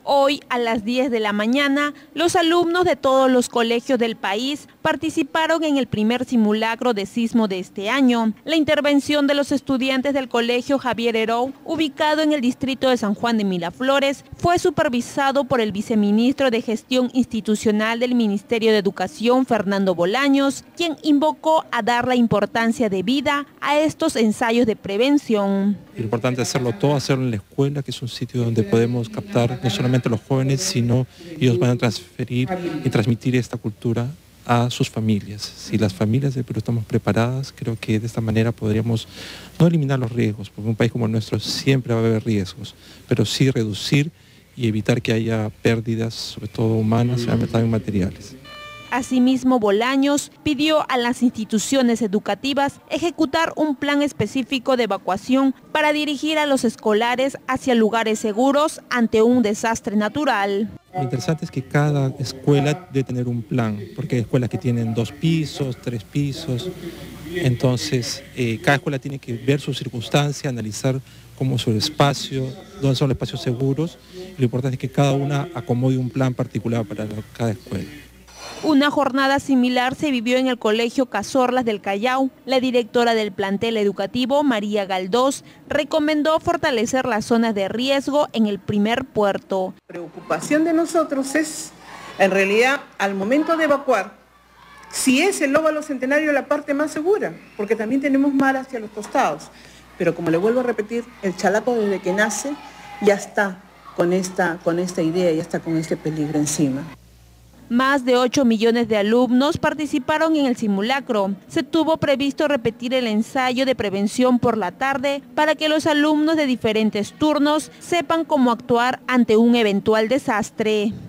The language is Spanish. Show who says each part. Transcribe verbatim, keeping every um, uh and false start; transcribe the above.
Speaker 1: Hoy, a las diez de la mañana, los alumnos de todos los colegios del país participaron en el primer simulacro de sismo de este año. La intervención de los estudiantes del Colegio Javier Herou, ubicado en el distrito de San Juan de Miraflores, fue supervisado por el viceministro de Gestión Institucional del Ministerio de Educación, Fernando Bolaños, quien invocó a dar la importancia debida a estos ensayos de prevención.
Speaker 2: Es importante hacerlo todo, hacerlo en la escuela, que es un sitio donde podemos captar no solamente a los jóvenes, sino ellos van a transferir y transmitir esta cultura a sus familias. Si las familias del Perú estamos preparadas, creo que de esta manera podríamos no eliminar los riesgos, porque en un país como el nuestro siempre va a haber riesgos, pero sí reducir y evitar que haya pérdidas, sobre todo humanas y también materiales.
Speaker 1: Asimismo, Bolaños pidió a las instituciones educativas ejecutar un plan específico de evacuación para dirigir a los escolares hacia lugares seguros ante un desastre natural.
Speaker 2: Lo interesante es que cada escuela debe tener un plan, porque hay escuelas que tienen dos pisos, tres pisos, entonces eh, cada escuela tiene que ver su circunstancia, analizar cómo es su espacio, dónde son los espacios seguros, y lo importante es que cada una acomode un plan particular para cada escuela.
Speaker 1: Una jornada similar se vivió en el Colegio Cazorlas del Callao. La directora del plantel educativo, María Galdós, recomendó fortalecer las zonas de riesgo en el primer puerto.
Speaker 3: La preocupación de nosotros es, en realidad, al momento de evacuar, si es el óvalo centenario la parte más segura, porque también tenemos mar hacia los costados. Pero como le vuelvo a repetir, el Chalaco desde que nace ya está con esta, con esta idea, ya está con este peligro encima.
Speaker 1: Más de ocho millones de alumnos participaron en el simulacro. Se tuvo previsto repetir el ensayo de prevención por la tarde para que los alumnos de diferentes turnos sepan cómo actuar ante un eventual desastre.